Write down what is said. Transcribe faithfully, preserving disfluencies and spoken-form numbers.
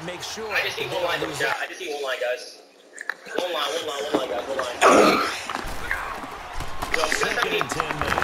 make sure. I just need one line, yeah. I just need one line, guys. One line, one line, one line, guys. One line. Yo, Second and ten now.